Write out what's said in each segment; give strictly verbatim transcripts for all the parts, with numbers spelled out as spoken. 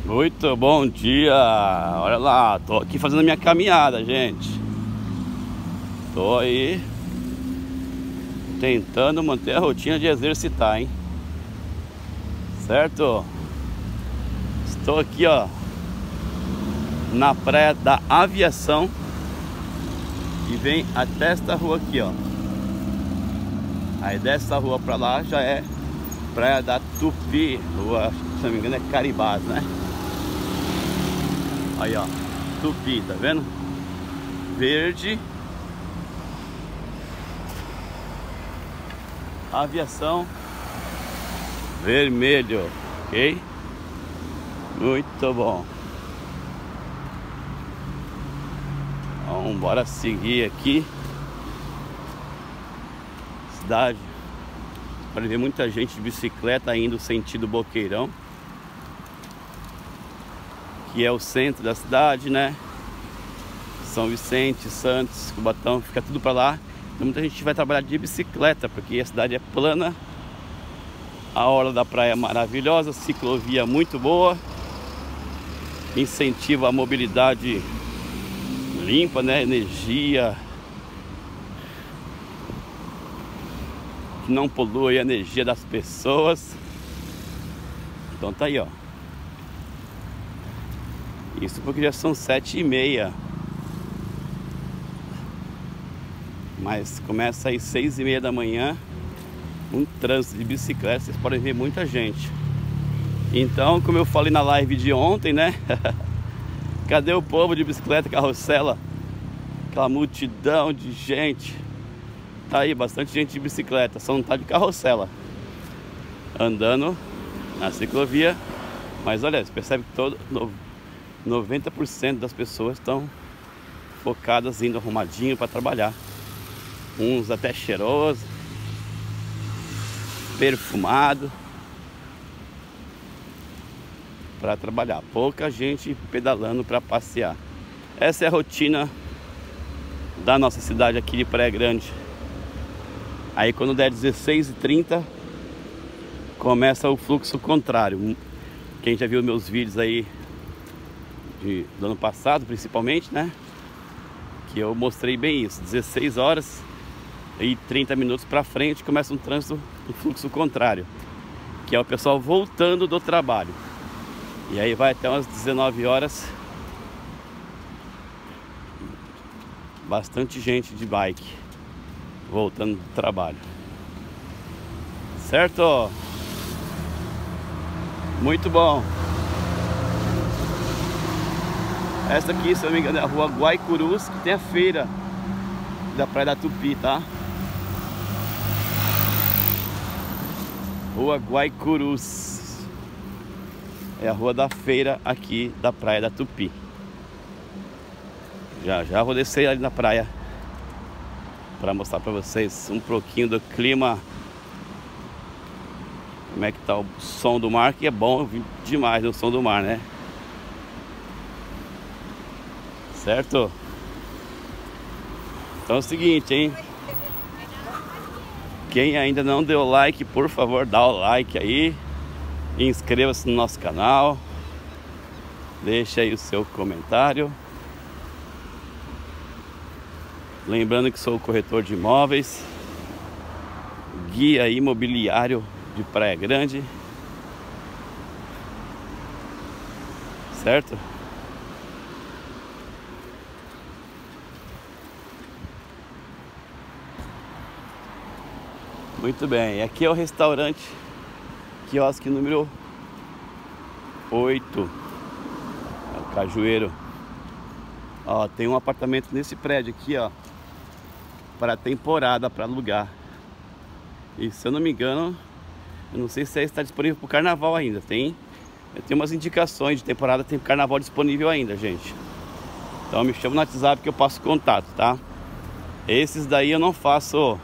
Muito bom dia! Olha lá, tô aqui fazendo a minha caminhada, gente. Tô aí tentando manter a rotina de exercitar, hein? Certo? Estou aqui, ó, na Praia da Aviação e vem até esta rua aqui, ó. Aí dessa rua pra lá já é Praia da Tupi, rua, se não me engano é Caribás, né? Aí, ó, Tupi, tá vendo? Verde, Aviação, vermelho, ok? Muito bom. Então, bora seguir aqui. Cidade. Pode ver muita gente de bicicleta indo sentido Boqueirão, que é o centro da cidade, né? São Vicente, Santos, Cubatão, fica tudo pra lá. Então muita gente vai trabalhar de bicicleta, porque a cidade é plana, a orla da praia é maravilhosa, ciclovia muito boa, incentiva a mobilidade limpa, né? Energia que não polui a energia das pessoas. Então tá aí, ó. Isso porque já são sete e meia. Mas começa aí seis e meia da manhã. Um trânsito de bicicleta, vocês podem ver muita gente. Então, como eu falei na live de ontem, né? Cadê o povo de bicicleta, carrossela? Aquela multidão de gente. Tá aí, bastante gente de bicicleta, só não tá de carrossela andando na ciclovia. Mas olha, você percebe que todo noventa por cento das pessoas estão focadas, indo arrumadinho para trabalhar. Uns até cheiroso, perfumado, para trabalhar. Pouca gente pedalando para passear. Essa é a rotina da nossa cidade aqui de Praia Grande. Aí quando der dezesseis e trinta começa o fluxo contrário. Quem já viu meus vídeos aí de, do ano passado, principalmente, né? Que eu mostrei bem isso. dezesseis horas e trinta minutos para frente começa um trânsito em fluxo contrário, que é o pessoal voltando do trabalho. E aí vai até umas dezenove horas. Bastante gente de bike voltando do trabalho. Certo? Muito bom. Essa aqui, se eu não me engano, é a rua Guaicurus, que tem a feira da Praia da Tupi, tá? Rua Guaicurus é a rua da feira aqui da Praia da Tupi. Já já vou descer ali na praia para mostrar para vocês um pouquinho do clima. Como é que tá o som do mar, que é bom demais o som do mar, né? Certo? Então é o seguinte, hein? Quem ainda não deu like, por favor, dá o like aí. Inscreva-se no nosso canal. Deixa aí o seu comentário. Lembrando que sou o corretor de imóveis, guia imobiliário de Praia Grande. Certo? Muito bem, aqui é o restaurante quiosque número oito, é o Cajueiro. Ó, tem um apartamento nesse prédio aqui, ó, para temporada, para alugar. E se eu não me engano, eu não sei se está disponível para o carnaval ainda. Tem, eu tenho umas indicações de temporada, tem carnaval disponível ainda, gente. Então me chama no WhatsApp que eu passo contato, tá? Esses daí eu não faço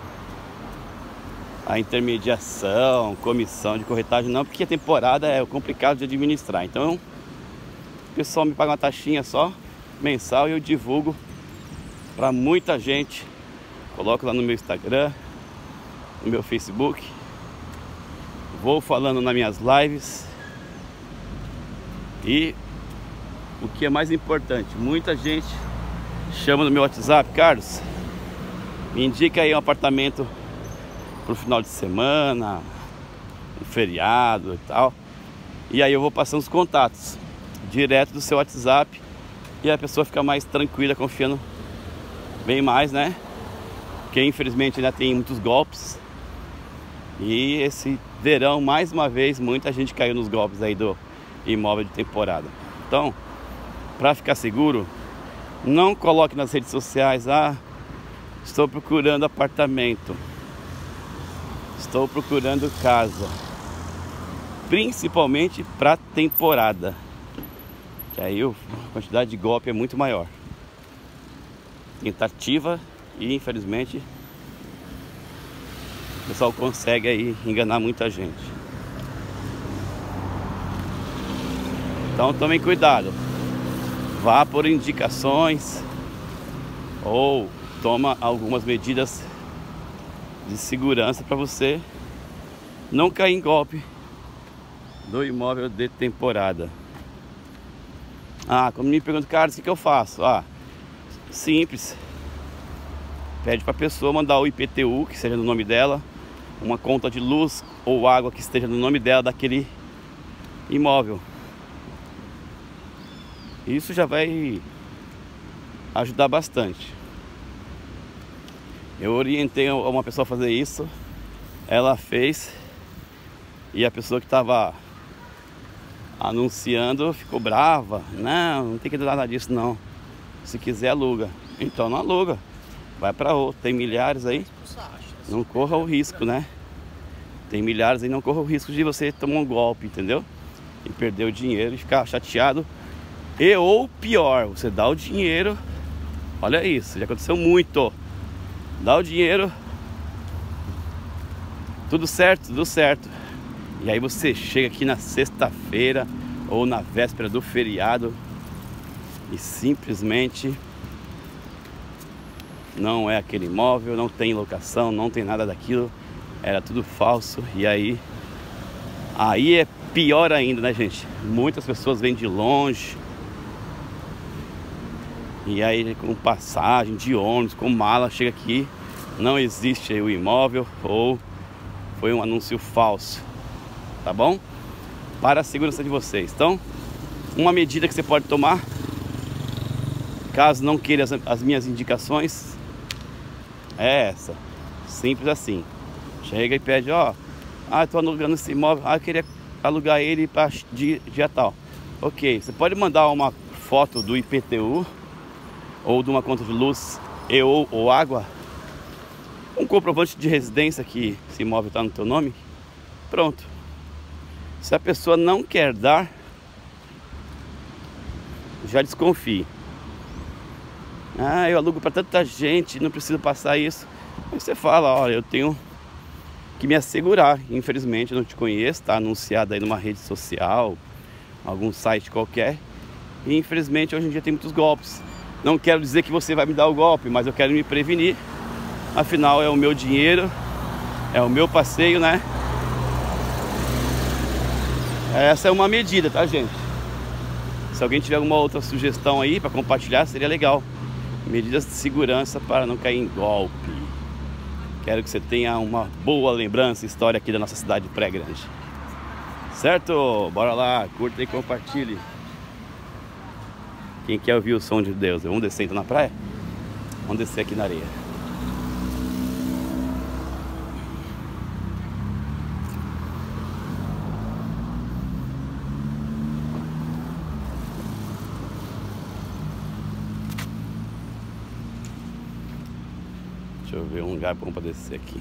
a intermediação, comissão de corretagem não, porque a temporada é complicado de administrar. Então o pessoal me paga uma taxinha só mensal e eu divulgo para muita gente. Coloco lá no meu Instagram, no meu Facebook, vou falando nas minhas lives. E o que é mais importante, muita gente chama no meu WhatsApp: Carlos, me indica aí um apartamento pro final de semana, um feriado e tal. E aí eu vou passando os contatos direto do seu WhatsApp e a pessoa fica mais tranquila, confiando bem mais, né? Porque infelizmente ainda tem muitos golpes. E esse verão, mais uma vez, muita gente caiu nos golpes aí do imóvel de temporada. Então, para ficar seguro, não coloque nas redes sociais: ah, estou procurando apartamento, estou procurando casa. Principalmente para temporada, que aí a quantidade de golpe é muito maior. Tentativa e infelizmente o pessoal consegue aí enganar muita gente. Então tomem cuidado, vá por indicações ou toma algumas medidas de segurança para você não cair em golpe do imóvel de temporada. Ah, como me perguntam: Carlos, o que, que eu faço? Ah, simples. Pede para a pessoa mandar o I P T U, que seja no nome dela, uma conta de luz ou água que esteja no nome dela, daquele imóvel. Isso já vai ajudar bastante. Eu orientei uma pessoa a fazer isso, ela fez, e a pessoa que estava anunciando ficou brava: não, não tem que dar nada disso não, se quiser aluga. Então não aluga, vai para outro, tem milhares aí, não corra o risco, né? Tem milhares aí, não corra o risco de você tomar um golpe, entendeu? E perder o dinheiro e ficar chateado. E ou pior, você dá o dinheiro, olha isso, já aconteceu muito. Dá o dinheiro, tudo certo, tudo certo. E aí você chega aqui na sexta-feira ou na véspera do feriado e simplesmente não é aquele imóvel, não tem locação, não tem nada daquilo, era tudo falso. E aí, aí é pior ainda, né, gente? Muitas pessoas vêm de longe, e aí com passagem de ônibus, com mala, chega aqui, não existe aí o imóvel ou foi um anúncio falso. Tá bom? Para a segurança de vocês. Então, uma medida que você pode tomar, caso não queira as, as minhas indicações, é essa. Simples assim. Chega e pede: ó, ah, estou alugando esse imóvel, ah, eu queria alugar ele para dia, dia tal. Ok, você pode mandar uma foto do I P T U ou de uma conta de luz e ou, ou água, um comprovante de residência que esse imóvel está no teu nome. Pronto. Se a pessoa não quer dar, já desconfie. Ah, eu alugo para tanta gente, não preciso passar isso. Aí você fala: olha, eu tenho que me assegurar. Infelizmente eu não te conheço, está anunciado aí numa rede social, algum site qualquer. E infelizmente hoje em dia tem muitos golpes. Não quero dizer que você vai me dar o golpe, mas eu quero me prevenir. Afinal é o meu dinheiro, é o meu passeio, né? Essa é uma medida, tá, gente? Se alguém tiver alguma outra sugestão aí para compartilhar, seria legal. Medidas de segurança para não cair em golpe. Quero que você tenha uma boa lembrança, história aqui da nossa cidade de Praia Grande. Certo? Bora lá, curta e compartilhe. Quem quer ouvir o som de Deus? Vamos descer então na praia? Vamos descer aqui na areia. Deixa eu ver um lugar bom para descer aqui.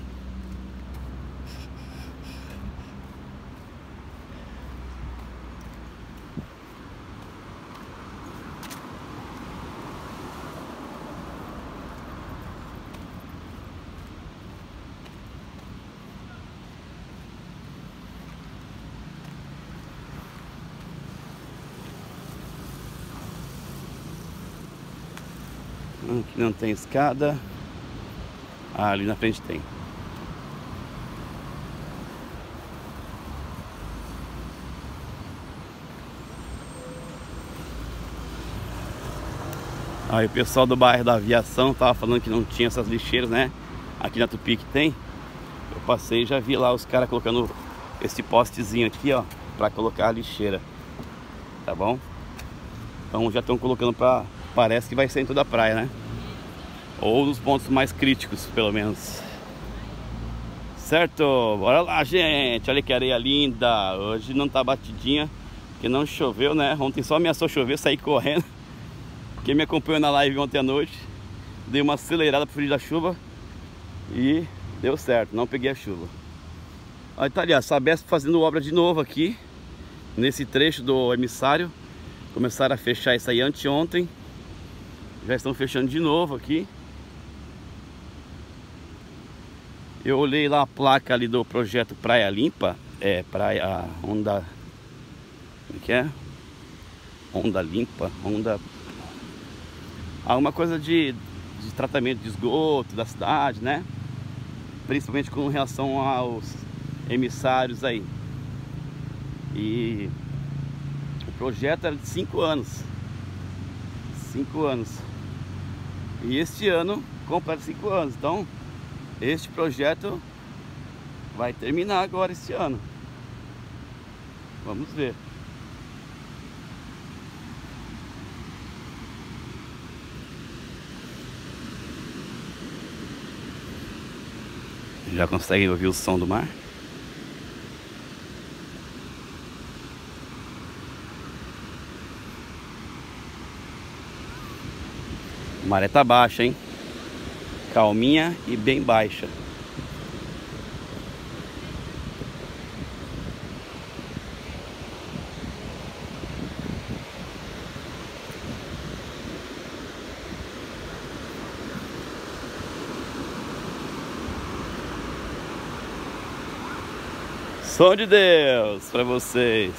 Aqui não tem escada. Ah, ali na frente tem. Aí o pessoal do bairro da Aviação tava falando que não tinha essas lixeiras, né? Aqui na Tupi que tem. Eu passei e já vi lá os caras colocando esse postezinho aqui, ó, pra colocar a lixeira. Tá bom? Então já estão colocando pra... Parece que vai ser em toda a praia, né? Ou nos pontos mais críticos, pelo menos. Certo? Bora lá, gente. Olha que areia linda. Hoje não tá batidinha, porque não choveu, né? Ontem só ameaçou chover, saí correndo. Quem me acompanhou na live ontem à noite, dei uma acelerada pro frio da chuva e deu certo, não peguei a chuva. Aí tá ali, a Sabesp fazendo obra de novo aqui, nesse trecho do emissário. Começaram a fechar isso aí anteontem. Já estão fechando de novo aqui. Eu olhei lá a placa ali do projeto Praia Limpa. É, Praia Onda... Como é que é? Onda Limpa, Onda... Alguma coisa de, de tratamento de esgoto da cidade, né? Principalmente com relação aos emissários aí. E o projeto era de cinco anos. Cinco anos. E este ano completa cinco anos. Então, este projeto vai terminar agora este ano. Vamos ver. Já conseguem ouvir o som do mar? A maré tá baixa, hein? Calminha e bem baixa. Som de Deus para vocês.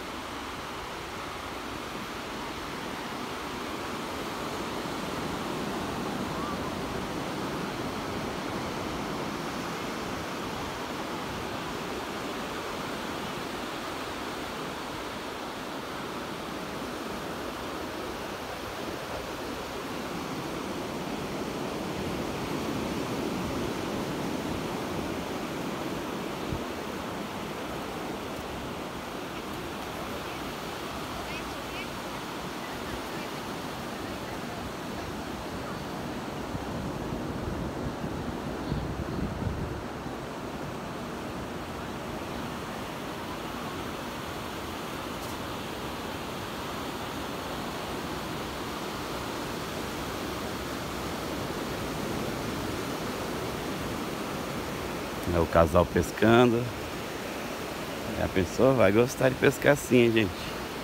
É o casal pescando. A pessoa vai gostar de pescar assim, hein, gente.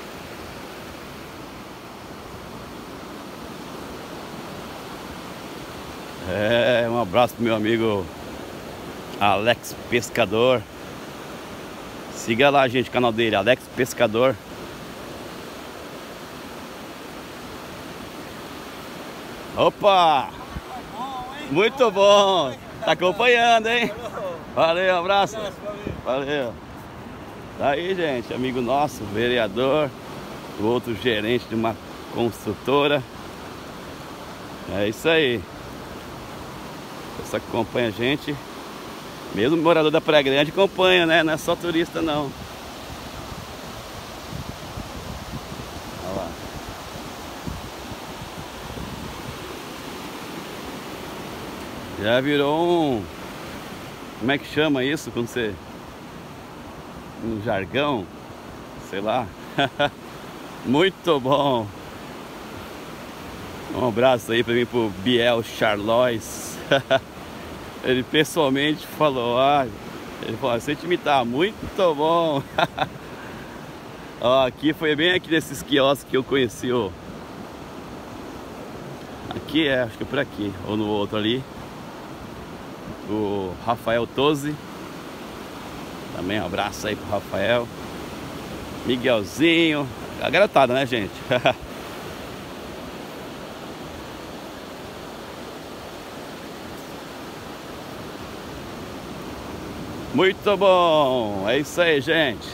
É, um abraço pro meu amigo Alex Pescador. Siga lá, gente, o canal dele, Alex Pescador. Opa! Muito bom! Tá acompanhando, hein? Valeu, abraço. Valeu. Tá aí, gente, amigo nosso, vereador, o outro gerente de uma construtora. É isso aí. Pessoal que acompanha a gente, mesmo morador da Praia Grande acompanha, né? Não é só turista, não. Olha lá. Já virou um... Como é que chama isso quando você... Um jargão? Sei lá. Muito bom. Um abraço aí pra mim pro Biel Charlois. Ele pessoalmente falou, ah, ele falou, você te imitar, muito bom. Ó, aqui foi bem aqui nesses quiosques que eu conheci, ó. Aqui é, acho que é por aqui, ou no outro ali. O Rafael Tozzi. Também um abraço aí pro Rafael. Miguelzinho. A garotada, né, gente? Muito bom. É isso aí, gente.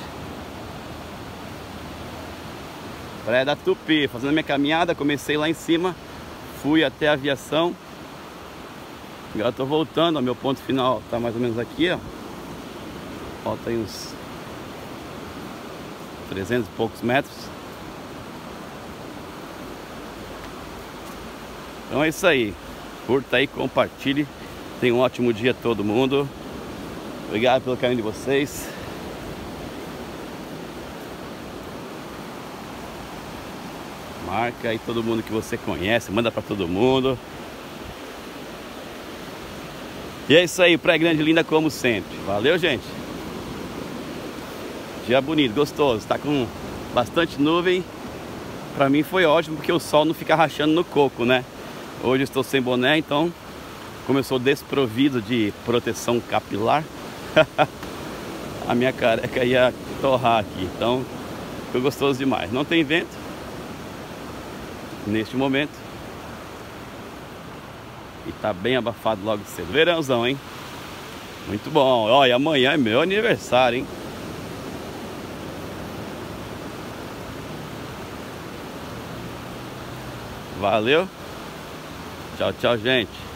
Praia da Tupi. Fazendo minha caminhada. Comecei lá em cima. fui até a aviação. Agora tô voltando, ó, meu ponto final tá mais ou menos aqui, ó. Falta aí uns trezentos e poucos metros. Então é isso aí. Curta aí, compartilhe. Tenha um ótimo dia todo mundo. Obrigado pelo carinho de vocês. Marca aí todo mundo que você conhece, manda pra todo mundo. E é isso aí, Praia Grande linda como sempre. Valeu, gente. Dia bonito, gostoso. Tá com bastante nuvem. Pra mim foi ótimo porque o sol não fica rachando no coco, né? Hoje eu estou sem boné, então como eu sou desprovido de proteção capilar, a minha careca ia torrar aqui. Então foi gostoso demais. Não tem vento neste momento. E tá bem abafado logo cedo. Verãozão, hein? Muito bom. Olha, amanhã é meu aniversário, hein? Valeu. Tchau, tchau, gente.